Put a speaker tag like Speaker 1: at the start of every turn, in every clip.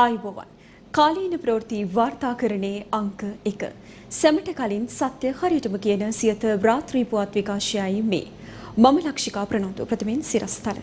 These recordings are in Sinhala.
Speaker 1: ආයුබෝවන්. කාලීන ප්‍රවෘත්ති වාර්තාකරණයේ අංක 1. සැමට කලින් සත්‍ය හරියටම කියන සියත රාත්‍රී පුවත් විකාශයයි මේ. මම ලක්ෂිකා ප්‍රනෝතු ප්‍රථමයෙන් සිරස්තල.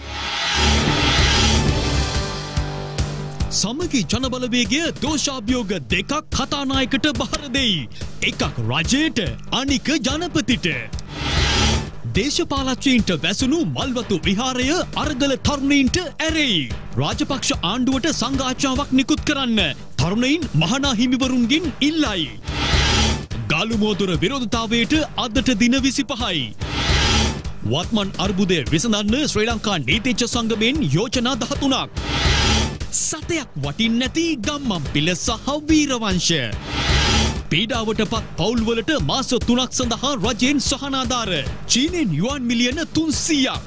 Speaker 2: සමගි ජනබලවේගය දෝෂාභියෝග දෙකක් කතානායකට බහර දෙයි. එකක් රජයට අනික ජනපතිට. දේශපාලකයන්ට වැසුණු මල්වතු විහාරය අරගල තරුණයින්ට ඇරෙයි. රාජපක්ෂ ආණ්ඩුවට සංඝාචාවක් නිකුත් කරන්න තරුණයින් මහනා හිමිවරුන්ගෙන් ඉල්ලයි. ගාලු මෝදුර විරෝධතාවයට අදට දින 25යි. වත්මන් අර්බුදය විසඳන්න ශ්‍රී ලංකා නීතිඥ සංගමයෙන් යෝජනා 13ක්. සතයක් වටින් නැති ගම්මන් පිළ සහ වීරවංශ. පීඩාවට පත් පවුල්වලට මාස 3ක් සඳහා රජයෙන් සහනාධාර. චීනෙන් යුවන් මිලියන 300ක්.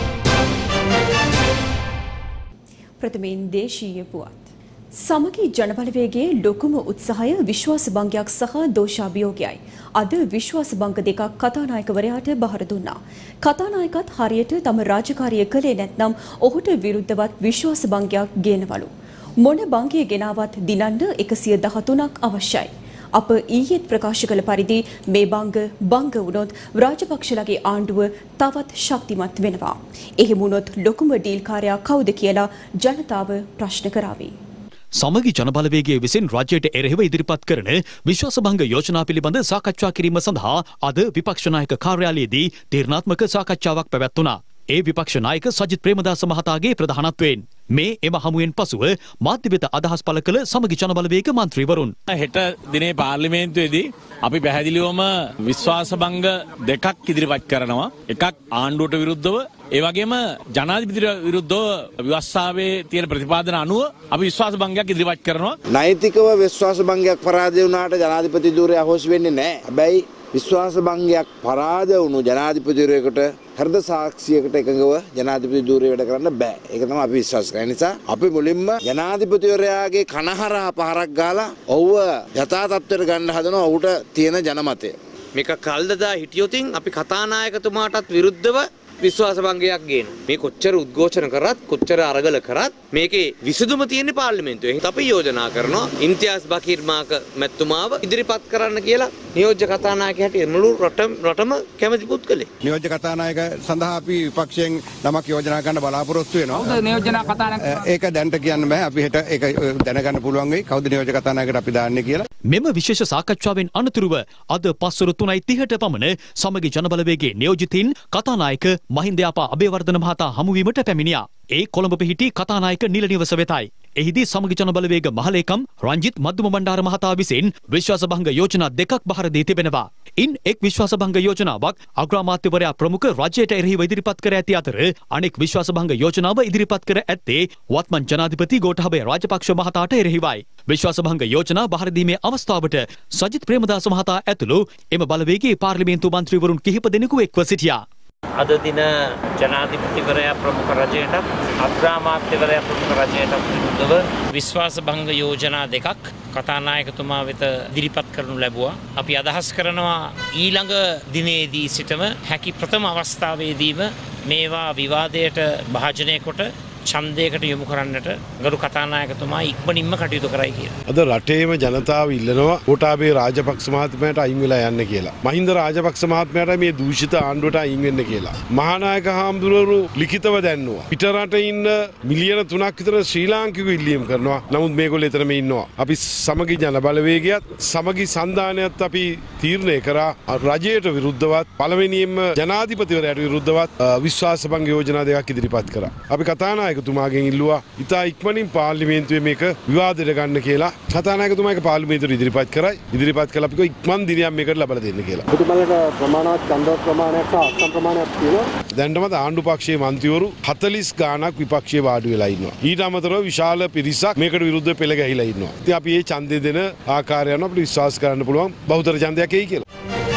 Speaker 1: ප්‍රථමයෙන් දේශීය පුවත්. සමගි ජනබලවේගයේ ලොකුම උත්සාහය විශ්වාස භංගයක් සහ දෝෂාභියෝගයයි. අද විශ්වාස භංග දෙකක් කතානායකවරයාට බහර දුන්නා. කතානායකත් හරියට තම රාජකාරිය කළේ නැත්නම් ඔහුට විරුද්ධවත් විශ්වාස භංගයක් ගේනවලු. මොන භංගය ගෙනාවත් දිනන්න 113ක් අවශ්‍යයි. අප ඊයේත් ප්‍රකාශ කළ පරිදි මේ භංග වුණොත් රාජපක්ෂලගේ ආණ්ඩුව තවත් ශක්තිමත් වෙනවා. එහෙම වුණොත් ලොකුම ඩීල්කාරයා කවුද කියලා ජනතාව ප්‍රශ්න කරાવી.
Speaker 2: සමගි ජනබලවේගයේ විසින් රජයට එරෙහිව ඉදිරිපත් කරන විශ්වාසභංග යෝජනා පිළිබඳ සාකච්ඡා කිරීම සඳහා අද විපක්ෂ නායක කාර්යාලයේදී තීරණාත්මක සාකච්ඡාවක් පැවැත්වුණා. ඒ විපක්ෂ නායක සජිත් ප්‍රේමදාස මහතාගේ ප්‍රධානත්වයෙන් මේ එම හමුවෙන් පසුව මාධ්‍ය වෙත අදහස් පළ කළ සමගි ජනබලවේග මන්ත්‍රීවරුන්
Speaker 3: හෙට දිනේ පාර්ලිමේන්තුවේදී අපි පැහැදිලිවම විශ්වාසභංග දෙකක් ඉදිරිපත් කරනවා. එකක් ආණ්ඩුවට විරුද්ධව, ඒ වගේම ජනාධිපතිට විරුද්ධව ව්‍යවස්ථාවේ තියෙන ප්‍රතිපාදන අනුව අපි විශ්වාසභංගයක් ඉදිරිපත් කරනවා.
Speaker 4: නෛතිකව විශ්වාසභංගයක් පරාජය වුණාට ජනාධිපති ධූරය අහෝසි වෙන්නේ නැහැ. හැබැයි විශ්වාසභංගයක් පරාජය වුණු ජනාධිපතිවරයෙකුට හෘද සාක්ෂියකට එකඟව ජනාධිපති ධූරය වැඩ කරන්න බෑ. ඒක තමයි අපි විශ්වාස කරන නිසා අපි මුලින්ම ජනාධිපතිවරයාගේ කනහරා පහරක් ගාලා ඔහුව යථා තත්ත්වයට ගන්න හදනවා ඔහුට තියෙන ජනමතය.
Speaker 5: මේක කල්දදා හිටියොතින් අපි කතානායකතුමාටත් විරුද්ධව විශ්වාසභංගයක් ගේනවා. මේ කොච්චර උද්ඝෝෂණ කරත් කොච්චර අරගල කරත් මේකේ විසඳුම තියෙන්නේ පාර්ලිමේන්තුවේ. ඒත් අපි යෝජනා කරනවා ඉම්තියාස් බකීර් මාක මැතිතුමාව ඉදිරිපත් කරන්න කියලා නියෝජ්‍ය කතානායක හැටියට මුළු රටම කැමැති පුද්ගලෙක්.
Speaker 6: නියෝජ්‍ය කතානායක සඳහා අපි විපක්ෂයෙන් නමක් යෝජනා කරන්න බලාපොරොත්තු වෙනවා.
Speaker 5: කවුද නියෝජ්‍ය කතානායක?
Speaker 6: ඒක දැනට කියන්න බෑ. අපි හෙට ඒක දැනගන්න පුළුවන් වෙයි. කවුද නියෝජ්‍ය කතානායකට අපි දාන්නේ කියලා.
Speaker 2: මෙම විශේෂ සාකච්ඡාවෙන් අනතුරුව අද පස්වරු 3:30ට පමණ සමගි ජනබලවේගයේ නියෝජිතින් කතානායක මහින්ද යාපා අබේවර්ධන මහතා හමුවීමට පැමිණියා. ඒ කොළඹ පිහිටි කතානායක නිල නිවස වෙතයි. එහිදී සමගි ජනබලවේග මහලේකම් රංජිත් මද්දුම බණ්ඩාර මහතා විසින් විශ්වාසභංග යෝජනා දෙකක් බහර දී තිබෙනවා. ඉන් එක් විශ්වාසභංග යෝජනාවක් අග්‍රාමාත්‍යවරයා ප්‍රමුඛ රජයට එරෙහිව ඉදිරිපත් කර ඇති අතර අනෙක් විශ්වාසභංග යෝජනාව ඉදිරිපත් කර ඇත්තේ වත්මන් ජනාධිපති ගෝඨාභය රාජපක්ෂ මහතාට එරෙහිවයි. විශ්වාසභංග යෝජනා බහර දීමේ අවස්ථාවට සජිත් ප්‍රේමදාස මහතා ඇතුළු එම බලවේගයේ පාර්ලිමේන්තු මන්ත්‍රීවරුන් කිහිප දෙනෙකු එක්ව සිටියා.
Speaker 7: අද දින ජනාධිපතිවරයා ප්‍රමුඛ රජයට අග්‍රාමාත්‍යවරයා ප්‍රමුඛ රජයට විරුද්ධව විශ්වාසභංග යෝජනා දෙකක් කතානායකතුමා වෙත ඉදිරිපත් කරනු ලැබුවා. අපි අදහස් කරනවා ඊළඟ දිනේදී සිටම හැකි ප්‍රථම අවස්ථාවේදීම මේවා විවාදයට භාජනය කොට ඡන්දයකට යොමු කරන්නට ගරු කතානායකතුමා ඉක්මනින්ම කටයුතු කරයි කියලා.
Speaker 8: අද රටේම ජනතාව ඉල්ලනවා ගෝඨාභය රාජපක්ෂ මහත්මයාට අයින් වෙලා යන්න කියලා. මහින්ද රාජපක්ෂ මහත්මයාට මේ දූෂිත ආණ්ඩුවට අයින් වෙන්න කියලා. මහානායක හාමුදුරුවෝ ලිඛිතව දැන්නුවා. පිටරට ඉන්න මිලියන 3ක් විතර ශ්‍රී ලාංකිකයෝ ඉල්ලීම් කරනවා. නමුත් මේගොල්ලෝ එතරම් ඉන්නවා. අපි සමගි ජනබලවේගයත් සමගි සන්ධානයත් අපි තීරණය කරා රජයට විරුද්ධවත් පළවෙනියෙන්ම ජනාධිපතිවරයාට විරුද්ධවත් විශ්වාසභංග යෝජනා දෙකක් ඉදිරිපත් කරා. අපි කතානායකතුමාගෙන් ඉල්ලුවා ඉතා ඉක්මනින් පාර්ලිමේන්තුවේ මේක විවාදයට ගන්න කියලා. කතානායකතුමා ඒක පාර්ලිමේන්තුවට ඉදිරිපත් කරයි. ඉදිරිපත් කළා අපි ඉක්මන් දිනයක් මේකට ලබා දෙන්න කියලා.
Speaker 6: ඔබතුමාලට ප්‍රමාණවත් ඡන්ද ප්‍රමාණයක් සහ අක්ෂම් ප්‍රමාණයක් තියෙනවා.
Speaker 8: දැන්ටමත් ආණ්ඩු පක්ෂයේ මන්ත්‍රීවරු 40 ගාණක් විපක්ෂයේ වාඩි වෙලා ඉන්නවා. ඊට අමතරව විශාල පිරිසක් මේකට විරුද්ධව පෙළ ගැහිලා ඉන්නවා. ඉතින් අපි මේ ඡන්දය දෙන ආකාරය යන අපිට විශ්වාස කරන්න පුළුවන් බහුතර ඡන්දයක් එයි කියලා.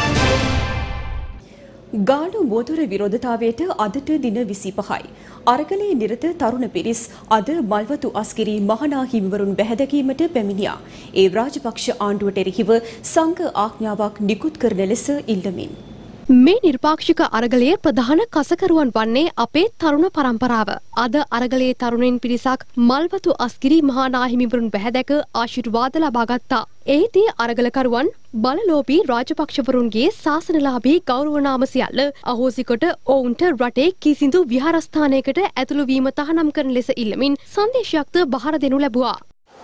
Speaker 1: ගාලු මෝදුර විරෝධතාවයට අදට දින 25යි. අරගලයේ නිරත තරුණ පිරිස් අද මල්වතු අස්ගිරි මහනා හිමිවරුන් බැහැදැකීමට පැමිණියා. ඒ රාජපක්ෂ ආණ්ඩුවට එරෙහිව සංඝ ආඥාවක් නිකුත් කරන ලෙස ඉල්ලමින්.
Speaker 9: මේ නිර්පාක්ෂික අරගලයේ ප්‍රධාන කසකරුවන් වන්නේ අපේ තරුණ පරම්පරාව. අද අරගලයේ තරුණයින් පිරිසක් මල්වතු අස්ගිරි මහා නාහිමිවරුන් බැහැදැක ආශිර්වාද ලබා ගත්තා. එහිදී අරගලකරුවන් බලලෝභී රාජපක්ෂවරුන්ගේ ශාසනලාභී ගෞරව නාම සියල්ල අහෝසි කොට ඔවුන්ට රටේ කිසිදු විහාරස්ථානයකට ඇතුළු වීම තහනම් කරන ලෙස ඉල්ලමින් සංදේශයක්ද බහර දෙනු ලැබුවා.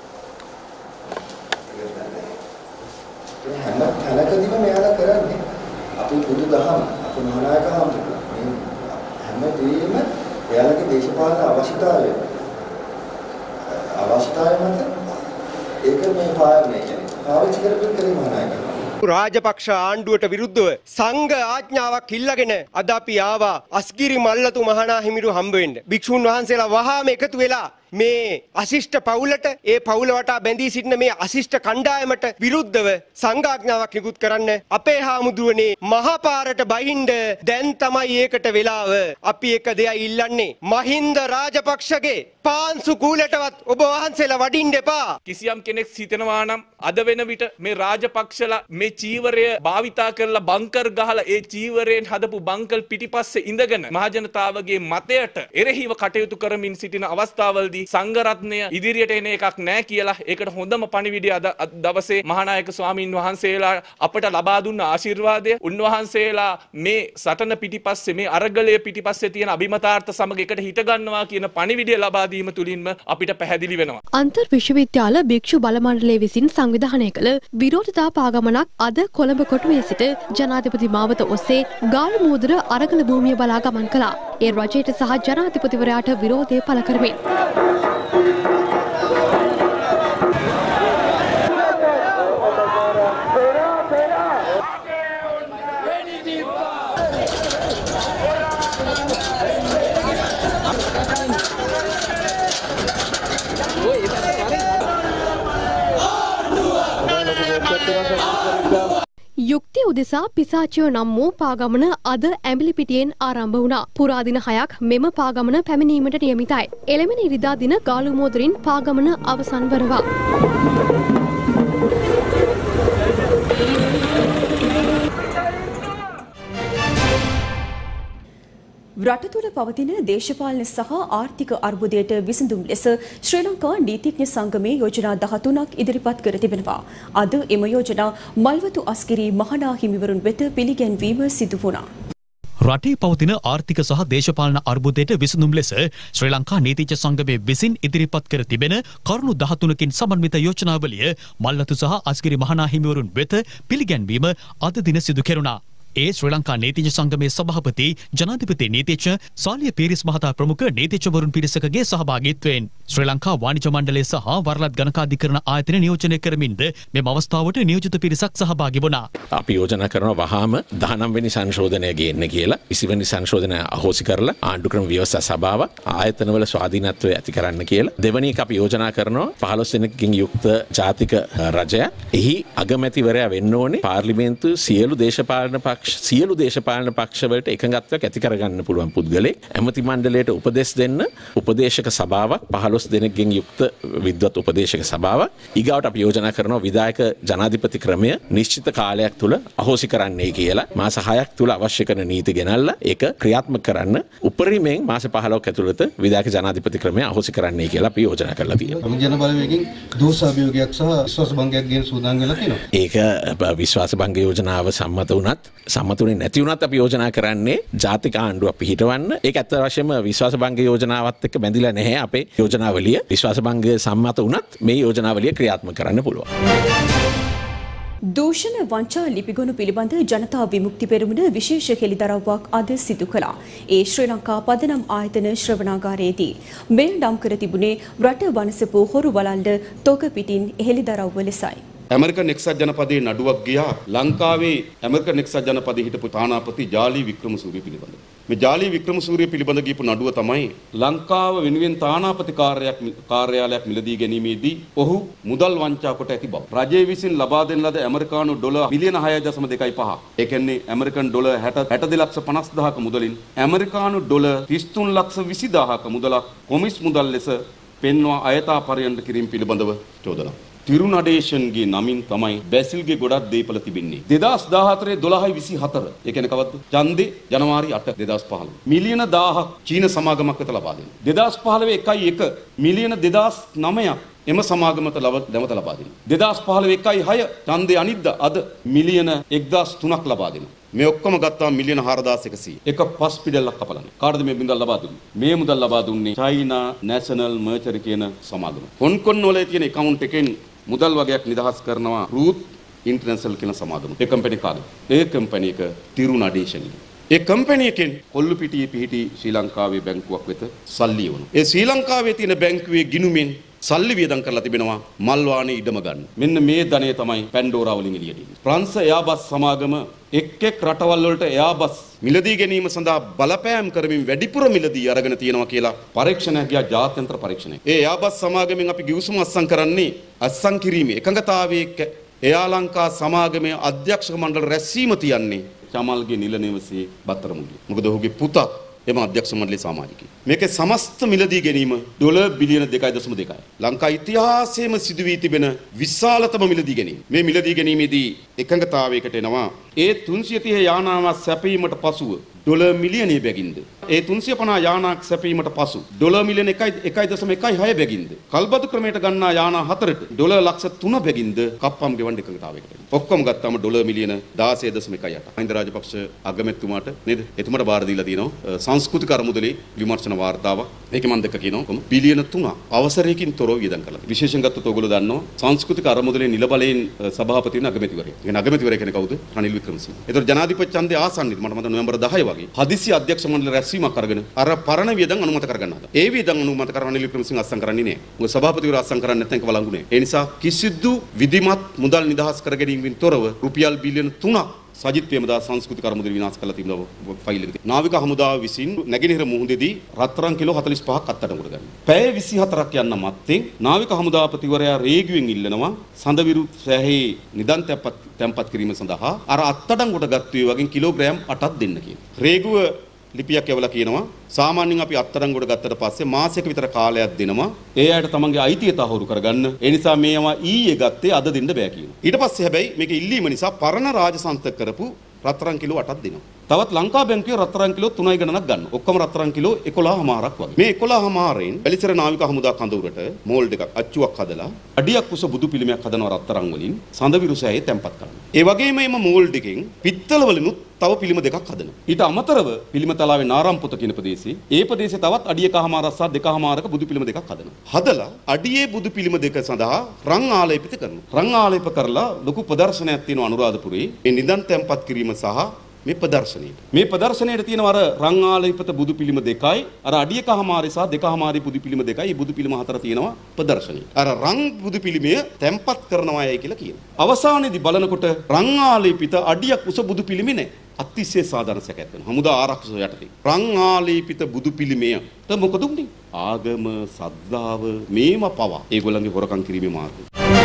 Speaker 10: හැම තැනකදීම මෙයාලා කරන්නේ අපි බුදුදහම අපේ මහානායක හාමුදුරුවෝ මේ හැමදේම එයාලගේ දේශපාලන අවශ්‍යතාවය මත ඒක මේ පාවිච්චි කරපු මහානායක
Speaker 11: රාජපක්ෂ ආණ්ඩුවට විරුද්ධව සංඝ ආඥාවක් ඉල්ලගෙන අද අපි ආවා අස්ගිරි මල්ලතු මහා හිමිරු හම්බ වෙන්න. භික්ෂුන් වහන්සේලා වහාම එකතු වෙලා මේ අශිෂ්ට පවුලට ඒ පවුල වටා බැඳී සිටින මේ අශිෂ්ට කණ්ඩායමට විරුද්ධව සංඝාඥාවක් නිකුත් කරන්න අපේ හාමුදුරනේ මහපාරට බහින්ද දැන් තමයි ඒකට වෙලාව. අපි එක දෙයයි ඉල්ලන්නේ මහින්ද රාජපක්ෂගේ පාන්සු කූලටවත් ඔබ වහන්සේලා වඩින්න එපා.
Speaker 12: කිසියම් කෙනෙක් සිතනවා නම් අද වෙන විට මේ රාජපක්ෂලා මේ චීවරය භාවිතා කරලා බංකර් ගහලා ඒ චීවරයෙන් හදපු බංකල් පිටිපස්සේ ඉඳගෙන මහජනතාවගේ මතයට එරෙහිව කටයුතු කරමින් සිටින අවස්ථාවලදී සංඝරත්නය ඉදිරියට එන එකක් නැහැ කියලා ඒකට හොඳම පණිවිඩය අද දවසේ මහානායක ස්වාමීන් වහන්සේලා අපට ලබා දුන්න ආශිර්වාදය උන්වහන්සේලා මේ සටන පිටිපස්සේ මේ අරගලයේ පිටිපස්සේ තියෙන අභිමතාර්ථ සමග එකට හිට ගන්නවා කියන පණිවිඩය ලබා දීම තුලින්ම අපිට පැහැදිලි වෙනවා.
Speaker 9: අන්තර් විශ්වවිද්‍යාල භික්ෂු බල මණ්ඩලය විසින් සංවිධානය කළ විරෝධතා පාගමනක් අද කොළඹ කොටුවේ සිට ජනාධිපති මාවත ඔස්සේ ගාලු මූදුර අරගල භූමිය බලා ගමන් කළා. ඒ රජයට සහ ජනාධිපතිවරයාට විරෝධය පළ කරමින් යුක්ති උදෙසා පිසාචියෝ නම් වූ පාගමන අද ඇඹිලිපිටියෙන් ආරම්භ වුණා. පුරා දින 6ක් මෙම පාගමන පැමිණීමට නියමිතයි. එළමෙන ඉරිදා දින ගාලු මෝදරින් පාගමන අවසන් වනවා.
Speaker 1: රට තුළ පවතින දේශපාලන සහ ආර්ථික අර්බුදයට විසඳුම් ලෙස ශ්‍රී ලංකා නීතිඥ සංගමේ යෝජනා 13ක් ඉදිරිපත් කර තිබෙනවා. අද එම යෝජනා මල්වතු අස්ගිරි මහා හිමිවරුන් වෙත පිළිගැන්වීම සිදු වුණා.
Speaker 2: රටේ පවතින ආර්ථික සහ දේශපාලන අර්බුදයට විසඳුම් ලෙස ශ්‍රී ලංකා නීතිඥ සංගමේ විසින් ඉදිරිපත් කර තිබෙන කරුණු 13කින් සමන්විත යෝජනාවලිය මල්වතු සහ අස්ගිරි මහා හිමිවරුන් වෙත පිළිගැන්වීම අද දින සිදු කෙරුණා. ඒ ශ්‍රී ලංකා නීතිඥ සංගමේ සභාපති ජනාධිපති නීතිඥ සාලිය පීරිස් මහතා ප්‍රමුඛ නීතිඥවරුන් පිරිසකගේ සහභාගීත්වයෙන් ශ්‍රී ලංකා වාණිජ්‍ය මණ්ඩලය සහ වරලත් ගණකාධිකරණ ආයතන නියෝජනය කරමින්ද මෙම අවස්ථාවට නියෝජිත පිරිසක් සහභාගී වුණා.
Speaker 13: අපි යෝජනා කරනවා වහාම 19 වෙනි සංශෝධනය ගේන්න කියලා. 20 වෙනි සංශෝධනය අහෝසි කරලා ආණ්ඩුක්‍රම ව්‍යවස්ථා සභාව ආයතනවල ස්වාධීනත්වය ඇති කරන්න කියලා. දෙවැනි එක අපි යෝජනා කරනවා 15 දෙනෙක්ගෙන් යුක්ත ජාතික රජයක්. එහි අගමැතිවරයා වෙන්න ඕනේ පාර්ලිමේන්තු සියලු දේශපාලන දේශපාලන පක්ෂවලට එකඟත්වයක් ඇති කරගන්න පුළුවන් පුද්ගලෙක්. ඇමති මණ්ඩලයට උපදෙස් දෙන්න උපදේශක සභාවක් 15 දෙනෙක්ගෙන් යුක්ත විද්වත් උපදේශක සභාවක්. ඊගාවට අපි යෝජනා කරනවා විධායක ජනාධිපති ක්‍රමය නිශ්චිත කාලයක් තුල අහෝසි කරන්නයි කියලා. මාස 6ක් තුල අවශ්‍ය කරන නීති ගෙනල්ලා ඒක ක්‍රියාත්මක කරන්න උපරිමයෙන් මාස 15ක් ඇතුළත විධායක ජනාධිපති ක්‍රමය අහෝසි කරන්නයි කියලා අපි යෝජනා කරලා තියෙනවා.
Speaker 6: ජන බලවේගයෙන් දෝෂ අභියෝගයක් සහ විශ්වාස භංගයක් ගැන සූදානම් වෙලා තියෙනවා.
Speaker 13: ඒක විශ්වාස භංග යෝජනාව සම්මතුනේ නැති වුණත් අපි යෝජනා කරන්නේ ජාතික ආණ්ඩුවක් පිහිටවන්න. ඒක ඇත්ත වශයෙන්ම විශ්වාස භංග යෝජනාවත් එක්ක බැඳිලා නැහැ අපේ යෝජනාවලිය. විශ්වාස භංග සම්මත වුණත් මේ යෝජනාවලිය ක්‍රියාත්මක කරන්න පුළුවන්.
Speaker 1: දූෂණ වංචා ලිපිගොනු පිළිබඳ ජනතා විමුක්ති පෙරමුණ විශේෂ හෙළිදරව්වක් අද සිදු කළා. ඒ ශ්‍රී ලංකා පදනම් ආයතන ශ්‍රවණාගාරයේදී මේ නම් කර තිබුණේ රට වනසපු හොරු වලල්ල තොග පිටින් හෙළිදරව්ව ලෙසයි.
Speaker 14: ඇමරිකන් එක්සත් ජනපදයේ නඩුවක් ගියා ලංකාවේ ඇමරිකන් එක්සත් ජනපදයේ හිටපු තානාපති ජාලි වික්‍රමසූරිය පිළිබඳ. මේ ජාලි වික්‍රමසූරිය පිළිබඳ ගියපු නඩුව තමයි ලංකාව වෙනුවෙන් තානාපති කාර්යාලයක් මිලදී ගැනීමේදී ඔහු මුදල් වංචා කොට ඇති බව. රජය විසින් ලබා දෙන ලද ඇමරිකානු ඩොලර් මිලියන 6.25. ඒ කියන්නේ ඇමරිකන් ඩොලර් 62,50,000ක මුදලින් ඇමරිකානු ඩොලර් 33,20,000ක මුදලක් කොමිස් මුදල් ලෙස පෙන්වා අයථා පරියන්ද කිරීම පිළිබඳව චෝදනා. තිරුනඩේෂන්ගේ නමින් තමයි බැසිල්ගේ ගොඩක් දේපල තිබෙන්නේ. 2014 12/24 ඒ කියන්නේ කවද්ද? ඡන්දේ ජනවාරි 8 2015. මිලියන 1000ක් චීන සමාගමක් වෙත ලබා දෙනවා. 2015 1.1 මිලියන 2009ක් එම සමාගමට නැවත ලබා දෙනවා. 2015 1.6 ඡන්දේ අනිද්දා අද මිලියන 1003ක් ලබා දෙනවා. මේ ඔක්කොම ගත්තාම මිලියන 4100. එක පස් පිටල්ලක් කපලානේ. කාටද මේ මුදල් ලබා දුන්නේ? මේ මුදල් ලබා දුන්නේ චයිනා නැෂනල් මර්චරි කියන සමාගම. කොන් වල තියෙන account එකෙන් මුදල් වගේක් නිදහස් කරනවා රූත් ඉන්ටර්නැෂනල් කියන සමාගම. ඒ කම්පැනි කාගේ? ඒ කම්පැනි එක තිරුනඩේෂන්. ඒ කම්පැනි එකෙන් කොල්ලු පිටියේ පිහිටි ශ්‍රී ලංකාවේ බැංකුවක් වෙත සල්ලි යවනවා. ඒ ශ්‍රී ලංකාවේ තියෙන බැංකුවේ ගිණුමෙන් සල්ලි වියදම් කරලා තිබෙනවා මල්වානේ ඉඩම ගන්න. මෙන්න මේ ධනය තමයි පැන්ඩෝරා වලින් එළියට එන්නේ. ප්‍රංශ එයාබස් සමාගම එක් රටවල් වලට එයාබස් මිලදී ගැනීම සඳහා බලපෑම් කරමින් වැඩිපුර මිලදී අරගෙන තියෙනවා කියලා පරීක්ෂණයක් ගියා ජාත්‍යන්තර පරීක්ෂණයක්. ඒ එයාබස් සමාගමෙන් අපි ගිවිසුම අත්සන් කිරීමේ එකඟතාවයේ එයා ලංකා සමාගමේ අධ්‍යක්ෂක මණ්ඩල රැස්වීම තියන්නේ චමල්ගේ නිල නිවසේ බත්තරමුල්ලේ. මොකද ඔහුගේ පුතා එම අධ්‍යක්ෂ මණ්ඩලයේ සමාජිකයෙක්. මේකේ සමස්ත මිලදී ගැනීම ඩොලර් බිලියන 2.2යි. ලංකා ඉතිහාසයේම සිදු වී තිබෙන විශාලතම මිලදී ගැනීම. මේ මිලදී ගැනීමේදී එකඟතාවයකට එනවා. ඒ 330 යානාවක් සැපීමට පසුව ඩොලර් මිලියනය බැගින්ද. ඒ 350 යානාවක් සැපීමට පසු ඩොලර් මිලියන 1.1 බැගින්ද. කල්බදු ක්‍රමයට ගන්නා යානා 4ට ඩොලර් ලක්ෂ 3 බැගින්ද කප්පම් ගෙවන්න එකඟතාවයකට එනවා. ඔක්කොම ගත්තාම ඩොලර් මිලියන 16.1යි. මහින්ද රාජපක්ෂ අගමැතිතුමාට නේද? එතුමාට බාර දීලා තියෙනවා සංස්කෘතික අරමුදලේ විමර්ශන වාර්තාවක්. ඒකේ මම දෙක කියනවා බිලියන 3 අවසරයකින් තොරව වියදම් කරලා. විශේෂයෙන් ගත්තොත් ඔයගොල්ලෝ දන්නවා සංස්කෘතික අරමුදලේ නිල බලයෙන් සභාපති වෙන අගමැතිවරයා. ඒ අගමැතිවරයා කියන්නේ කවුද? රනිල් වික්‍රමසිංහ. ඒතකොට ජනාධිපති ඡන්දේ ආසන්නිත මට මතක නොවැම්බර් 10 වගේ හදිසි අධ්‍යක්ෂ මණ්ඩල රැස්වීමක් අරගෙන අර පරණ වියදම් අනුමත කරගන්න හදා. ඒ වියදම් අනුමත කරන රනිල් වික්‍රමසිංහ අත්සන් කරන්නේ නැහැ. මොකද සභාපතිවරයා අත්සන් කරන්නේ නැත්නම් ඒක වළංගු නැහැ. ඒ නිසා කිසිදු විධිමත් මුදල් නිදහස් කර ගැනීමෙන් තොරව රුපියල් බිලියන 3ක් සජිත් ප්‍රේමදාස සංස්කෘතික අරමුදල විනාශ කරලා තිබුණා ෆයිල් එකේ. නාවික හමුදාව විසින් නැගෙනහිර මුහුදේදී රත්තරන් කිලෝ 45ක් අත්අඩංගුවට ගන්නවා. පැය 24ක් යන්න මත්තෙන් නාවික හමුදාපතිවරයා රේගුවෙන් ඉල්ලනවා සඳවිරු සෑහේ නිදන් තැන්පත් කිරීම සඳහා අර අත්අඩංගුවට ගත්තේ වගේ කිලෝග්‍රෑම් 8ක් දෙන්න කියලා. රේගුව ලිපියක් එවලා කියනවා සාමාන්‍යයෙන් අපි අත්අඩංගුවට ගත්තට පස්සේ මාසයක විතර කාලයක් දෙනවා ඒ අයට තමන්ගේ අයිතිය තහවුරු කරගන්න. ඒ නිසා මේවා ඊයේ ගත්තේ අද දෙන්න බෑ කියනවා. ඊට පස්සේ හැබැයි මේක ඉල්ලීම නිසා පරණ රාජසන්තක කරපු රත්තරන් කිලෝ 8ක් දෙනවා. තවත් ලංකා බැංකුවේ රත්තරන් කිලෝ 3යි ගණනක් ගන්නවා. ඔක්කොම රත්තරන් කිලෝ 11මාරක් වගේ. මේ 11මාරෙන් වැලිසර නාවික හමුදා කඳවුරට මෝල්ඩ් එකක් අච්චුවක් හදලා අඩියක් උස බුදු පිළිමයක් හදනවා රත්තරන් වලින් සඳවිරු සෑයේ තැම්පත් කරනවා. ඒ වගේම මේ මෝල්ඩ් එකෙන් පිත්තල වලිනුත් තව පිළිම දෙකක් හදනවා. ඊට අමතරව පිළිම තලාවේ නාරම්පොත කියන ප්‍රදේශයේ ඒ ප්‍රදේශයේ තවත් අඩියකමාරක් සහ දෙකමාරක බුදු පිළිම දෙකක් හදනවා. හදලා අඩියේ බුදු පිළිම දෙක සඳහා රන් ආලේපිත කරනවා. රන් ආලේප කරලා ලොකු ප්‍රදර්ශනයක් තියෙනවා අනුරාධපුරේ. මේ නිදන් තැම්පත් කිරීම සහ මේ ප්‍රදර්ශනයේ තියෙන අර රන් ආලේපිත බුදු පිළිම දෙකයි අර අඩියකමාරේ සහ දෙකමාරේ බුදු පිළිම දෙකයි බුදු පිළිම හතර තියෙනවා ප්‍රදර්ශනයේ. අර රන් බුදු පිළිමය තැම්පත් කරනවායයි කියලා කියනවා. අවසානයේදී බලනකොට රන් ආලේපිත අඩියක් උස බුදු පිළිමේ නැහැ. අතිශය සාධාරණ සැකයක් වෙනවා. හමුදා ආරක්ෂක යටතේ. රන් ආලේපිත බුදු පිළිමයට මොකද උන්නේ? ආගම, සද්ධාව මේම පවා ඒගොල්ලන්ගේ හොරකම් කිරීමේ මාර්ගය.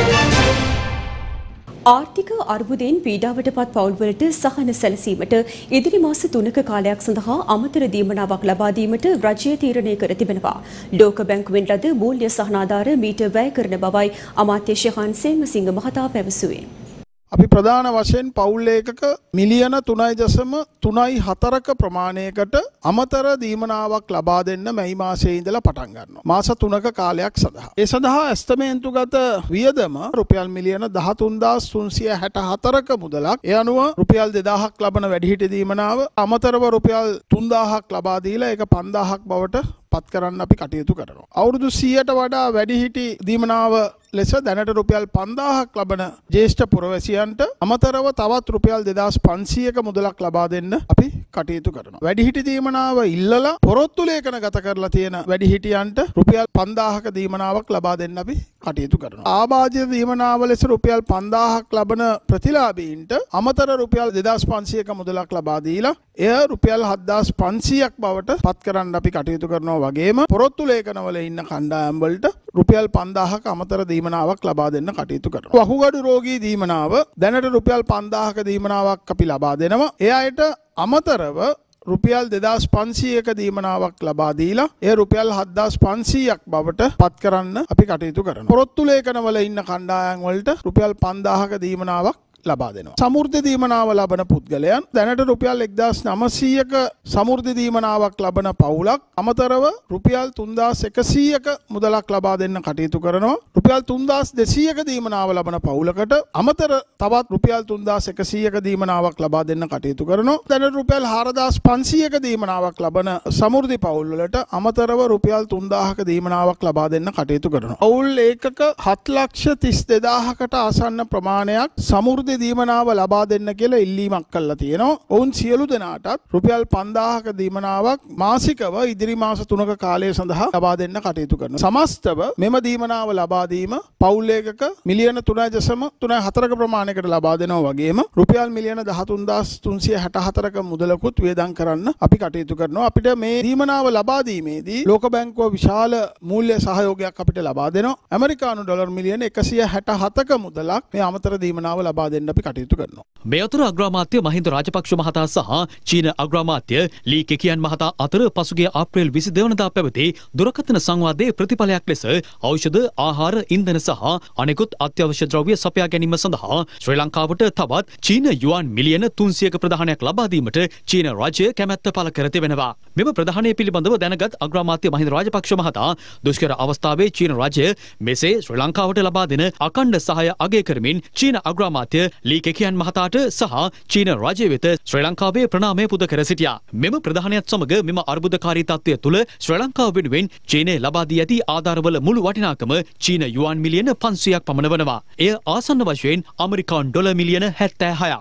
Speaker 1: ආර්ථික අර්බුදයෙන් පීඩාවටපත් පවුල්වලට සහන සැලසීමට ඉදිරි මාස 3ක කාලයක් සඳහා අමතර දීමනාවක් ලබා දීමට රජය තීරණය කර තිබෙනවා. ලෝක බැංකුවෙන් ලද මූල්‍ය සහනාධාර මීට වැය කරන බවයි අමාත්‍ය ශිහාන් සේමසිංහ මහතා පැවසුවේ.
Speaker 15: අපි ප්‍රධාන වශයෙන් පවුල් ඒකක මිලියන 3.34ක ප්‍රමාණයකට අමතර දීමනාවක් ලබා දෙන්න මැයි මාසයේ ඉඳලා පටන් ගන්නවා. මාස 3ක කාලයක් සඳහා. ඒ සඳහා ඇස්තමේන්තුගත වියදම රුපියල් මිලියන 13,364ක මුදලක්. ඒ අනුව රුපියල් 2,000ක් ලබන වැඩිහිටි දීමනාව අමතරව රුපියල් 3,000ක් ලබා දීලා ඒක 5,000ක් බවට පත් කරන්න අපි කටයුතු කරනවා. අවුරුදු 100ට වඩා වැඩිහිටි දීමනාව ලෙස දැනට රුපියල් 5,000ක් ලබන ජ්‍යෙෂ්ඨ පුරවැසියන්ට අමතරව තවත් රුපියල් 2,500ක මුදලක් ලබා දෙන්න අපි කටයුතු කරනවා. වැඩිහිටි දීමනාව ඉල්ලලා පොරොත්තු ලේඛන ගත කරලා තියෙන වැඩිහිටියන්ට රුපියල් 5,000ක දීමනාවක් ලබා දෙන්න අපි කටයුතු කරනවා. ආබාධිත දීමනාව ලෙස රුපියල් 5,000ක් ලබන ප්‍රතිලාභීන්ට අමතර රුපියල් 2,500ක මුදලක් ලබා දීලා එය රුපියල් 7,500ක් බවට පත් කරන්න අපි කටයුතු කරනවා. වගේම පොරොත්තු ලේඛනවල ඉන්න කණ්ඩායම් වලට රුපියල් 5,000ක අමතර දීමනාවක් ලබා දෙන්න කටයුතු කරනවා. වහුගඩු රෝගී දීමනාව දැනට රුපියල් 5,000ක දීමනාවක් අපි ලබා දෙනවා. ඒ අයට අමතරව රුපියල් 2500ක දීමනාවක් ලබා දීලා ඒ රුපියල් 7500ක් බවට පත් කරන්න අපි කටයුතු කරනවා. පොරොත්තු ලේඛනවල ඉන්න කණ්ඩායම් වලට රුපියල් 5000ක දීමනාවක් ලබා දෙනවා. සමෘද්ධි දීමනාව ලබන පුද්ගලයන් දැනට රුපියල් 1900ක සමෘද්ධි දීමනාවක් ලබන පවුලක් අමතරව රුපියල් 3100ක මුදලක් ලබා දෙන්න කටයුතු කරනවා. රුපියල් 3200ක දීමනාව ලබන පවුලකට අමතර තවත් රුපියල් 3100ක දීමනාවක් ලබා දෙන්න කටයුතු කරනවා. දැනට රුපියල් 4500ක දීමනාවක් ලබන සමෘද්ධි පවුල් වලට අමතරව රුපියල් 3000ක දීමනාවක් ලබා දෙන්න කටයුතු කරනවා. පවුල් ඒකක 7,32,000කට ආසන්න ප්‍රමාණයක් සමෘද්ධි දීමනාව ලබා දෙන්න කියලා ඉල්ලීමක් කළා තියෙනවා. ඔවුන් සියලු දෙනාටත් රුපියල් 5000ක දීමනාවක් මාසිකව ඉදිරි මාස 3ක කාලය සඳහා ලබා දෙන්න කටයුතු කරනවා. සමස්තව මෙම දීමනාව ලබා දීම පවුල් ඒකක මිලියන 3.34ක ප්‍රමාණයකට ලබා දෙනවා වගේම රුපියල් මිලියන 13,364ක මුදලකුත් වියදම් කරන්න අපි කටයුතු කරනවා. අපිට මේ දීමනාව ලබා දීමේදී ලෝක බැංකුව විශාල මූල්‍ය සහයෝගයක් අපිට ලබා දෙනවා. ඇමරිකානු ඩොලර් මිලියන 167ක මුදලක් මේ අමතර දීමනාව ලබා දෙන්න අපි කටයුතු කරනවා.
Speaker 2: මේ අතර අග්‍රාමාත්‍ය මහින්ද රාජපක්ෂ මහතා සහ චීන අග්‍රාමාත්‍ය ලී කෙකියන් මහතා අතර පසුගිය අප්‍රේල් 22 වනදා පැවති දුරකථන සංවාදයේ ප්‍රතිඵලයක් ලෙස ඖෂධ, ආහාර, ඉන්ධන සහ අනෙකුත් අත්‍යවශ්‍ය ද්‍රව්‍ය සපයා ගැනීම සඳහා ශ්‍රී ලංකාවට තවත් චීන යුවන් මිලියන 300ක ප්‍රදානයක් ලබා දීමට චීන රාජ්‍ය කැමැත්ත පළ කර තිබෙනවා. මෙම ප්‍රදානය පිළිබඳව දැනගත් අග්‍රාමාත්‍ය මහින්ද රාජපක්ෂ මහතා දුෂ්කර අවස්ථාවේ චීන රාජ්‍ය මෙසේ ශ්‍රී ලංකාවට ලබා දෙන අඛණ්ඩ සහාය අගය කරමින් චීන අග්‍රාමාත්‍ය ලී කෙකියන් මහතාට සහ චීන රාජ්‍ය වෙත ශ්‍රී ලංකාවේ ප්‍රණාමය පුද කර සිටියා. මෙම ප්‍රධානයත් සමග මෙම අර්බුදකාරී තත්ත්වය තුළ ශ්‍රී ලංකාව වෙනුවෙන් චීනය ලබා දී ඇති ආධාරවල මුළු වටිනාකම චීන යුවන් මිලියන 500ක් පමණ වනවා. එය ආසන්න වශයෙන් ඇමරිකානු ඩොලර් මිලියන 76ක්.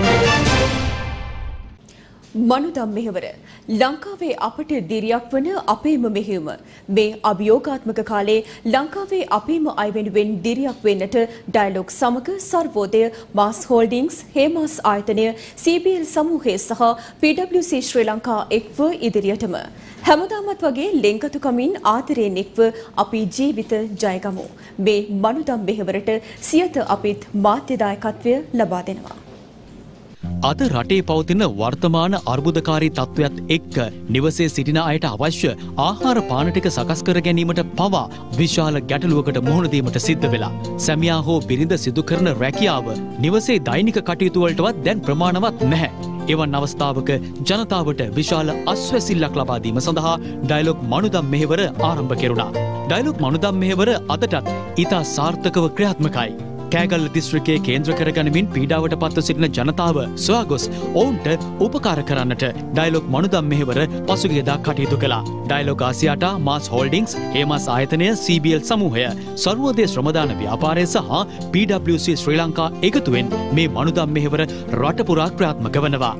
Speaker 1: මනුදම් මෙහෙවර ලංකාවේ අපට දිරියක් වන අපේම මෙහෙයුම මේ අභියෝගාත්මක කාලේ ලංකාවේ අපේම අය වෙනුවෙන් දිරියක් වෙන්නට ඩයලොග් සමග සර්වෝදය මාස් හෝල්ඩින්ග්ස් හේමාස් ආයතනය CBL සමූහය සහ PwC ශ්‍රී ලංකා එක්ව ඉදිරියටම හැමදාමත් වගේ ලෙන්ගතුකමින් ආදරයෙන් එක්ව අපි ජීවිත ජයගමු. මේ මනුදම් මෙහෙවරට සියත අපිත් මාධ්‍ය දායකත්වය ලබා දෙනවා.
Speaker 2: අද රටේ පවතින වර්තමාන අර්බුදකාරී තත්ත්වයක් එක්ක නිවසේ සිටින අයට අවශ්‍ය ආහාර පාන ටික සකස් කර ගැනීමට පවා විශාල ගැටලුවකට මුහුණ දීමට සිද්ධ වෙලා. සැමියා හෝ බිරිඳ සිදු කරන රැකියාව නිවසේ දෛනික කටයුතු වලටවත් දැන් ප්‍රමාණවත් නැහැ. එවන් අවස්ථාවක ජනතාවට විශාල අස්වැසිල්ලක් ලබා දීම සඳහා ඩයලොග් මනුදම් මෙහෙවර ආරම්භ කෙරුණා. ඩයලොග් මනුදම් මෙහෙවර අදටත් ඉතා සාර්ථකව ක්‍රියාත්මකයි. කෑගල්ල දිස්ත්‍රික්කයේ කේන්ද්‍ර කරගනිමින් පීඩාවට පත්ව සිටින ජනතාව සොයා ගොස් ඔවුන්ට උපකාර කරන්නට ඩයලොග් මනුදම් මෙහෙවර පසුගියදා කටයුතු කළා. Dialog Axiata MAS Holdings Hemas ආයතනය CBL සමූහය සර්වෝදය ශ්‍රමදාන ව්‍යාපාරය සහ PwC ශ්‍රී ලංකා එකතුවෙන් මේ මනුදම් මෙහෙවර රට පුරා ක්‍රියාත්මක වනවා.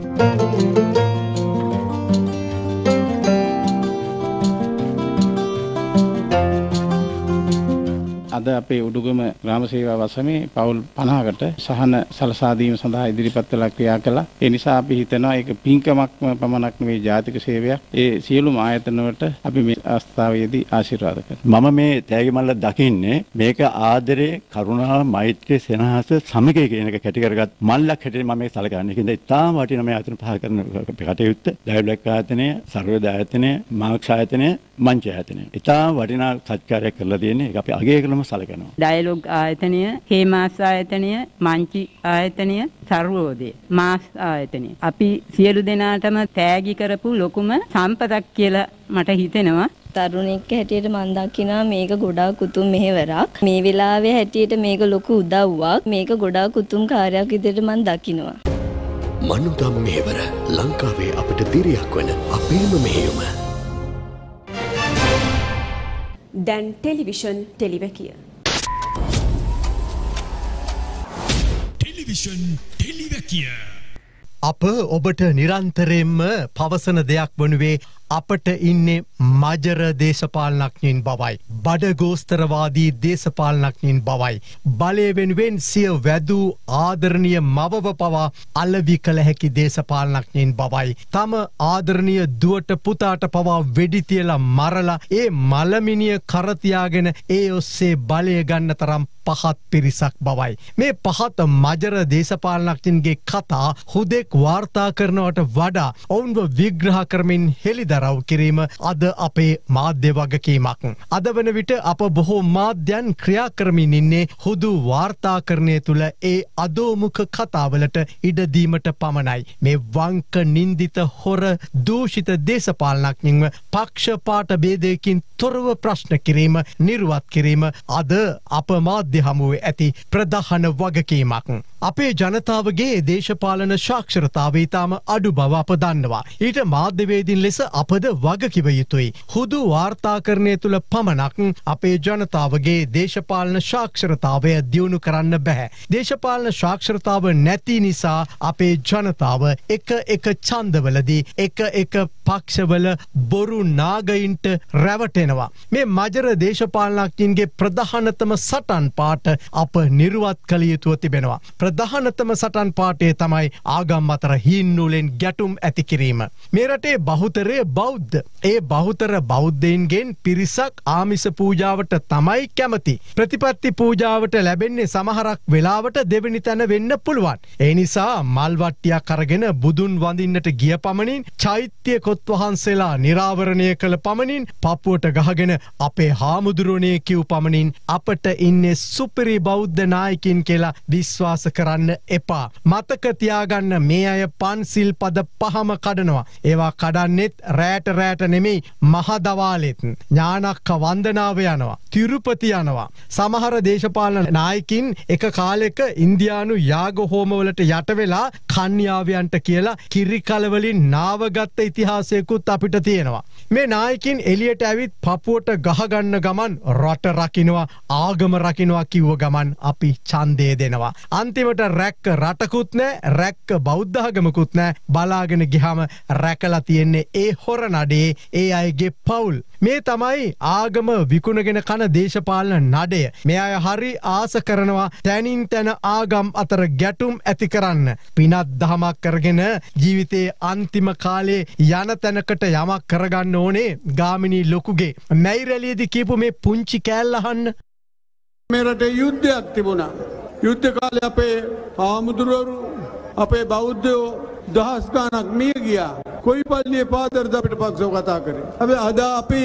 Speaker 16: අද අපේ උඩුගම ග්‍රාම සේවා වසමේ පවුල් 50කට සහන සලසා දීම සඳහා ඉදිරිපත් වෙලා ක්‍රියා කළා. ඒ නිසා අපි හිතනවා ඒක පින්කමක්ම පමණක් නෙවෙයි ජාතික සේවයක්. ඒ සියලුම ආයතන වලට අපි මේ අවස්ථාවේදී ආශිර්වාද කරනවා.
Speaker 17: මම මේ තෑගි මල්ල දකින්නේ මේක ආදරේ, කරුණාව, මෛත්‍රිය, සෙනෙහස, සමගිය කියන එක කැටි කරගත් මල්ලක් හැටියට මම මේ සලකන්නේ. ඒකෙන්ද ඉතාම වටිනා මේ ආයතන පහ කරන කටයුත්ත ඩයලොග් ආයතනය, සර්වෝදය ආයතනය, මාක්ස් ආයතනය, මංච ආයතනය. ඉතාම වටිනා සත්කාරයක් කරලා තියෙන්නේ. ඒක අපි අගය කරනම සලකනවා.
Speaker 18: ඩයලොග් ආයතනය, හේමාස් ආයතනය, මංචි ආයතනය, සර්වෝදය, මාස් ආයතනය. අපි සියලු දෙනාටම තෑගි කරපු ලොකුම සම්පතක් කියලා මට හිතෙනවා.
Speaker 19: තරුණෙක් හැටියට මම දකිනවා මේක ගොඩාක් උතුම් මෙහෙවරක්. මේ වෙලාවේ හැටියට මේක ලොකු උදව්වක්. මේක ගොඩාක් උතුම් කාර්යයක් විදිහට මම දකිනවා.
Speaker 20: මනුදම් මෙහෙවර ලංකාවේ අපට දිරියක් වන අපේම මෙහෙයුම.
Speaker 1: දැන් ටෙලිවිෂන් ටෙලිවැකිය.
Speaker 21: ටෙලිවිෂන් ටෙලිවැකිය. අප ඔබට නිරන්තරයෙන්ම පවසන දෙයක් වනුවේ අපට ඉන්නේ මජර දේශපාලනඥයින් බවයි. බඩගෝස්තරවාදී දේශපාලනඥයින් බවයි. බලය වෙනුවෙන් සිය වැදූ ආදරණීය මවව පවා අලවි කළ හැකි දේශපාලනඥයින් බවයි. තම ආදරණීය දුවට පුතාට පවා වෙඩි තියලා මරලා ඒ මලමිනිය කරතියාගෙන ඒ ඔස්සේ බලය ගන්න තරම් පහත් පිරිසක් බවයි. මේ පහත් මජර දේශපාලනඥයින්ගේ කතා හුදෙක් වාර්තා කරනවට වඩා ඔවුන්ව විග්‍රහ කරමින් හෙළිදරව් කිරීම අද අපේ මාධ්‍ය වගකීමක්. අද වන විට අප බොහෝ මාධ්‍යයන් ක්‍රියා කරමින් ඉන්නේ හුදු වාර්තාකරණය තුළ ඒ අදෝමුඛ කතාවලට ඉඩදීමට පමණයි. මේ වංක නින්දිත හොර දූෂිත දේශපාලනඥයින්ව පක්ෂපාත භේදයකින් තොරව ප්‍රශ්න කිරීම නිර්වත් කිරීම අද අප මාධ්‍ය හමුවේ ඇති ප්‍රධාන වගකීමක්. අපේ ජනතාවගේ දේශපාලන ශාක්ෂරතාව ඉතාම අඩු බව අප දන්නවා. ඊට මාධ්‍යවේදීන් ලෙස අපද වගකිව යුතුයි. හුදු වාර්තාකරණය තුළ පමණක් අපේ ජනතාවගේ දේශපාලන ශාක්ෂරතාවය දියුණු කරන්න බැහැ. දේශපාලන ශාක්ෂරතාව නැති නිසා අපේ ජනතාව එක ඡන්දවලදී එක පක්ෂවල බොරු නාගයින්ට රැවටෙනවා. මේ මජර දේශපාලනඥයින්ගේ ප්‍රධානතම සටන් පාට අප නිර්වත් කළ යුතුව තිබෙනවා. ප්‍රධානතම සටන් පාටේ තමයි ආගම් අතර හීන්නූලෙන් ගැටුම් ඇති කිරීම. මේ රටේ බහුතරය බෞද්ධ. ඒ බහුතර බෞද්ධයින්ගෙන් පිරිසක් ආමිස පූජාවට තමයි කැමති. ප්‍රතිපත්ති පූජාවට ලැබෙන්නේ සමහරක් වෙලාවට දෙවෙනි තැන වෙන්න පුළුවන්. ඒ නිසා මල් වට්ටියක් අරගෙන බුදුන් වඳින්නට ගිය පමණින් චෛත්‍ය කොත් වහන්සේලා නිරාවරණය කළ පමණින් පපුවට ගහගෙන අපේ හාමුදුරුවනේ කිව් පමණින් අපට ඉන්නේ සුපිරි බෞද්ධ නායකින් කියලා විශ්වාස කරන්න එපා. මතක තියාගන්න මේ අය පන්සිල් පද 5ම කඩනවා. ඒවා කඩන්නෙත් රැට නෙමෙයි මහදවාලෙත්. ඥානක්ක වන්දනාව යනවා. තිරුපති යනවා. සමහර දේශපාලන නායකින් එක කාලෙක ඉන්දියානු යාග හෝමවලට යට වෙලා කන්‍යාවයන්ට කියලා කිරිකල වලින් නාවගත්ත ඉතිහාසයකුත් අපිට තියෙනවා. මේ නායකින් එළියට ඇවිත් පපුවට ගහගන්න ගමන් රට රකින්නවා ආගම රකින්නවා කිව්ව ගමන් අපි ඡන්දය දෙනවා. අන්තිමට රැක්ක රටකුත් නෑ රැක්ක බෞද්ධ ආගමකුත් නෑ. බලාගෙන ගියාම රැකලා තියෙන්නේ ඒ හොර නඩේ ඒ අයගේ පවුල්. මේ තමයි ආගම විකුණගෙන කන දේශපාලන නඩය. මේ අය හරි ආස කරනවා තැනින් තැන ආගම් අතර ගැටුම් ඇති කරන්න. පිනත් දහමක් කරගෙන ජීවිතයේ අන්තිම කාලේ යන තැනකට යමක් කරගන්න ඕනේ. ගාමිණී ලොකුගේ මැයිරැලියේදී කියපු මේ පුංචි කෑල්ල අහන්න.
Speaker 22: මේ රටේ යුද්ධයක් තිබුණා. යුද්ධ කාලේ අපේ ආමුදුරවරු අපේ බෞද්ධයෝ දහස් ගණක් මිය ගියා. කොයි පල්ලියේ පාදර්ද අපිට පක්ෂව කතා කරේ. අපි අද අපි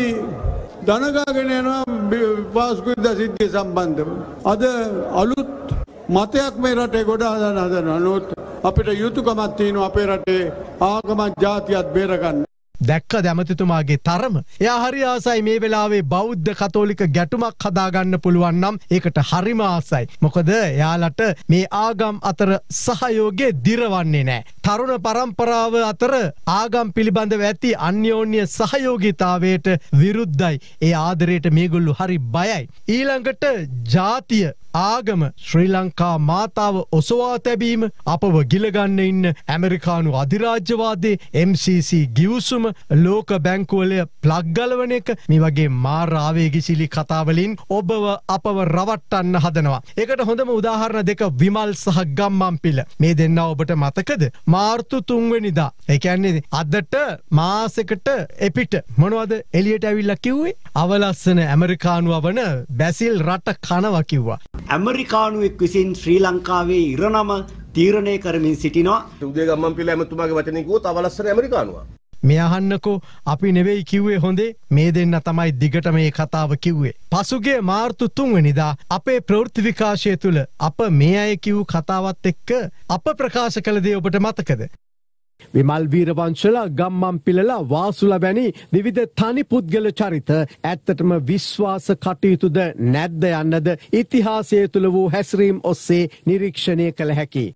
Speaker 22: දනගාගෙන යනවා පාස්කුවිද සිද්ධිය සම්බන්ධව. අද අලුත් මතයක් මේ රටේ ගොඩ හදනවා. නමුත් අපිට යුතුයකමක් තියෙනවා අපේ රටේ ආගමත් ජාතියත් බේරගන්න.
Speaker 21: දැක්කද ඇමතිතුමාගේ තරම? එයා හරි ආසයි මේ වෙලාවේ බෞද්ධ කතෝලික ගැටුමක් හදාගන්න පුළුවන් නම් ඒකට හරිම ආසයි. මොකද එයාලට මේ ආගම් අතර සහයෝගය දිරවන්නේ නැහැ. තරුණ පරම්පරාව අතර ආගම් පිළිබඳව ඇති අන්‍යෝන්‍ය සහයෝගීතාවයට විරුද්ධයි. ඒ ආදරයට මේගොල්ලෝ හරි බයයි. ඊළඟට ජාතිය ආගම ශ්‍රී ලංකා මාතාව ඔසවා තැබීම අපව ගිලගන්න ඉන්න ඇමරිකානු අධිරාජ්‍යවාදයේ MCC ගිවිසුම ලෝක බැංකුවල ප්ලග් ගලවන එක මේ වගේ මාර ආවේගශීලී කතාවලින් ඔබව අපව රවට්ටන්න හදනවා. ඒකට හොඳම උදාහරණ දෙක විමල් සහ ගම්මන්පිල. මේ දෙන්නා ඔබට මතකද? මාර්තු 3 වෙනිදා. ඒ කියන්නේ අදට මාසෙකට එපිට මොනවද එළියට ඇවිල්ලා කිව්වේ? අවලස්සන ඇමරිකානුව වන බැසිල් රට කනවා කිව්වා.
Speaker 23: ඇමරිකානුවෙක් විසින් ශ්‍රී ලංකාවේ ඉරණම තීරණය කරමින් සිටිනවා.
Speaker 24: උදේ ගම්මන්පිල ඇමතුමාගේ වචනෙන් කිව්වොත් අවලස්සන ඇමරිකානුවා.
Speaker 21: මේ අහන්නකෝ අපි නෙවෙයි කිව්වේ හොඳේ මේ දෙන්න තමයි දිගට මේ කතාව කිව්වේ. පසුගිය මාර්තු 3 වෙනිදා අපේ ප්‍රවෘත්ති විකාශය තුල අප මේ අය කිව් කතාවත් එක්ක අප ප්‍රකාශ කළ දේ ඔබට මතකද? විමල් වීරවංශලා ගම්මන්පිලලා වාසුලා වැනි විවිධ තනි පුද්ගල චරිත ඇත්තටම විශ්වාස කටයුතුද නැද්ද යන්නද ඉතිහාසය තුල වූ හැසිරීම් ඔස්සේ නිරීක්ෂණය කළ හැකියි.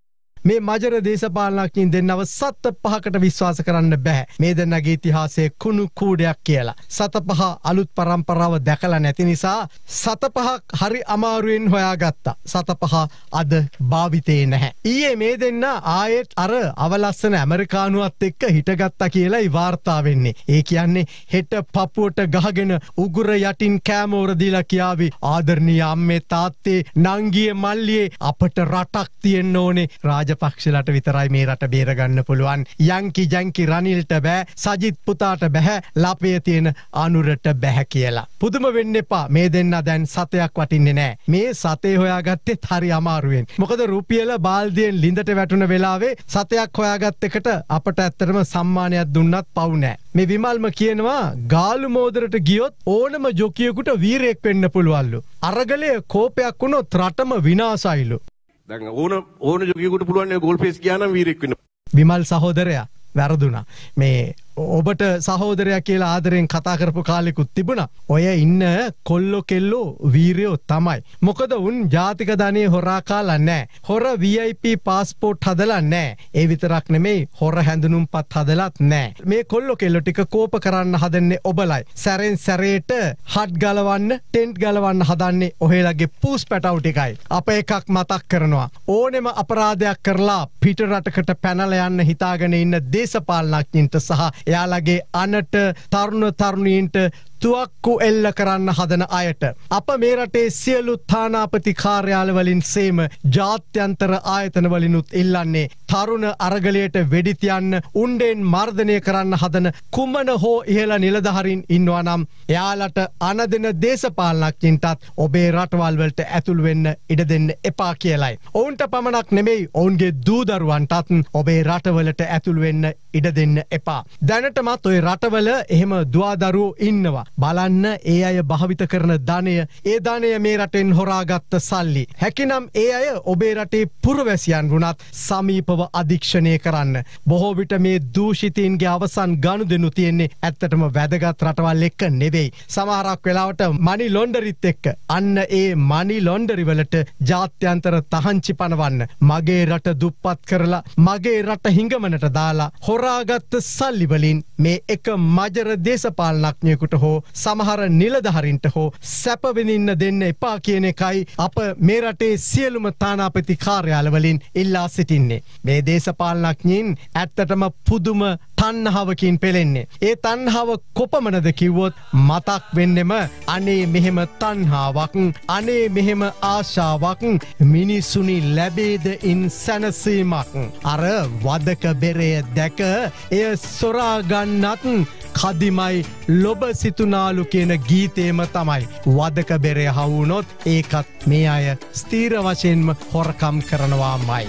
Speaker 21: මේ මජර දේශපාලනඥයින් දෙන්නව සත පහකට විශ්වාස කරන්න බෑ. මේ දෙන්නගේ ඉතිහාසයේ කුණු කූඩයක් කියලා. සත පහ අලුත් පරම්පරාව දැකලා නැති නිසා සත පහක් හරි අමාරුවෙන් හොයාගත්තා. සත පහ අද භාවිතේ නැහැ. ඊයේ මේ දෙන්න ආයෙත් අර අවලස්සන ඇමරිකානුවත් එක්ක හිටගත්තා කියලායි වාර්තා වෙන්නේ. ඒ කියන්නේ හෙට පපුවට ගහගෙන උගුර යටින් කෑමෝර දීලා කියාවි ආදරණීය අම්මේ තාත්තේ නංගියේ මල්ලියේ අපට රටක් තියෙන්න ඕනේ. රාජපක්ෂලට විතරයි මේ රට බේරගන්න පුළුවන්. යන්කි ජන්කි රනිල්ට බෑ, සජිත් පුතාට බෑ, ලපේ තියෙන අනුරට බෑ කියලා. පුදුම වෙන්න එපා. මේ දෙන්න දැන් සතයක් වටින්නේ නැහැ. මේ සතේ හොයාගත්තෙත් හරි අමාරුවෙන්. මොකද රුපියල බාල්දියෙන් ලිඳට වැටුණ වෙලාවේ සතයක් හොයාගත්ත එකට අපට ඇත්තටම සම්මානයක් දුන්නත් පවු නැහැ. මේ විමල්ම කියනවා ගාලු මෝදරට ගියොත් ඕනම ජොකියෙකුට වීරයෙක් වෙන්න පුළුවන්ලු. අරගලයේ කෝපයක් වුණොත් රටම විනාශයිලු.
Speaker 24: දැන් ඕන ජොකියෙකුට පුළුවන් නේ ගෝල් ෆේස් කියනනම් වීරයෙක් වෙන්න.
Speaker 21: විමල් සහෝදරයා වැරදුනා. මේ ඔබට සහෝදරයා කියලා ආදරෙන් කතා කරපු කාලෙකුත් තිබුණා. ඔය ඉන්න කොල්ලෝ කෙල්ලෝ වීරයෝ තමයි. මොකද උන් ජාතික ධනෙ හොරා කාලා නැහැ. හොර VIP පාස්පෝර්ට් හදලා නැහැ. ඒ විතරක් නෙමෙයි හොර හැඳුනුම්පත් හදලත් නැහැ. මේ කොල්ලෝ කෙල්ලෝ ටික කෝප කරන්න හදන්නේ ඔබලයි. සැරෙන් සැරේට හට් ගලවන්න, ටෙන්ට් ගලවන්න හදන්නේ ඔහෙලගේ පූස් පැටවු ටිකයි. අප එකක් මතක් කරනවා. ඕනෙම අපරාධයක් කරලා පිට රටකට පැනලා යන්න හිතාගෙන ඉන්න දේශපාලනඥයින්ට සහ එයාලගේ අනට තරුණීන්ට තුවක්කු එල්ල කරන්න හදන අයට අප මේ රටේ සියලු තානාපති කාර්යාලවලින් සේම ජාත්‍යන්තර ආයතන වලිනුත් ඉල්ලන්නේ තරුණ අරගලයට වෙඩි තියන්න උණ්ඩෙන් මර්ධනය කරන්න හදන කුමන හෝ ඉහළ නිලධාරීන් ඉන්නවා නම් එයාලට අනදෙන දේශපාලනඥයින්ටත් ඔබේ රටවල් වලට ඇතුල් වෙන්න ඉඩ දෙන්න එපා කියලයි. ඔවුන්ට පමණක් නෙමෙයි ඔවුන්ගේ දූ දරුවන්ටත් ඔබේ රටවලට ඇතුල් වෙන්න ඉඩ දෙන්න එපා. දැනටමත් ඔය රටවල එහෙම දුවදරුවෝ ඉන්නවා. බලන්න ඒ අය භාවිත කරන ධනය, ඒ ධනය මේ රටෙන් හොරාගත්ත සල්ලි. හැකිනම් ඒ අය ඔබේ රටේ පුරවැසියන් වුණත් සමීපව අධීක්ෂණය කරන්න. බොහෝ විට මේ දූෂිතයින්ගේ අවසන් ගනුදෙනු තියෙන්නේ ඇත්තටම වැදගත් රටවල් එක්ක නෙවෙයි. සමහරක් වෙලාවට මනි ලොන්ඩරිත් එක්ක. අන්න ඒ මනි ලොන්ඩරි වලට ජාත්‍යන්තර තහංචි පනවන්න. මගේ රට දුප්පත් කරලා, මගේ රට හිඟමනට දාලා හොරාගත්ත සල්ලි වලින් මේ එක මජර දේශපාලනඥයෙකුට හෝ සමහර නිලධහරින්ට හෝ සැප විඳින්න දෙන්න එපා කියන එකයි අප මේ රටේ සියලුම තානාපති කාර්යාලවලින් ඉල්ලා සිටින්නේ. මේ දේශපාලනඥයින් ඇත්තටම පුදුම තණ්හාවකින් පෙළෙන්නේ. ඒ තණ්හාව කොපමණද කිව්වොත් මතක් වෙන්නෙම අනේ මෙහෙම තණ්හාවක්, අනේ මෙහෙම ආශාවක් මිනිසුනි ලැබේද ඉන් සැනසීමක්. අර වදක බෙරය දැක එය සොරා ගන්නත් කදිමයි ලොබ සිතුනාලු කියන ගීතේම තමයි. වදක බෙරය හවුනොත් ඒකත් මේ අය ස්ථීර වශයෙන්ම හොරකම් කරනවාමයි.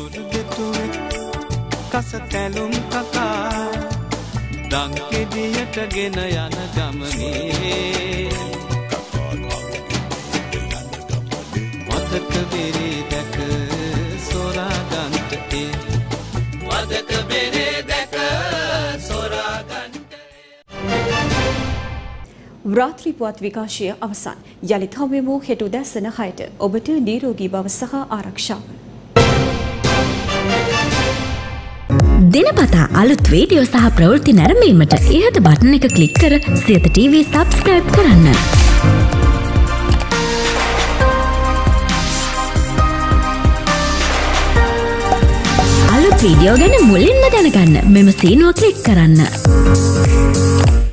Speaker 3: කස තැලුම් කකා දංකෙදියට ගෙන යන ගමනේ වදක බෙරේ දැක සොරාගන්ට ඒ වදක බෙරේ දැක සොරාගන්ට.
Speaker 1: රාත්‍රී පුවත් විකාශය අවසන්. යළිත් හමුවෙමු හෙට උදැසන 6ට. ඔබට නිරෝගී බව සහ ආරක්ෂාව.
Speaker 4: දිනපතා අලුත් වීඩියෝ සහ ප්‍රවෘත්ති නැරඹීමට ඉහත බටන් එක ක්ලික් කර සියත TV subscribe කරන්න. අලුත් වීඩියෝ ගැන මුලින්ම දැනගන්න මෙම සීනුව ක්ලික් කරන්න.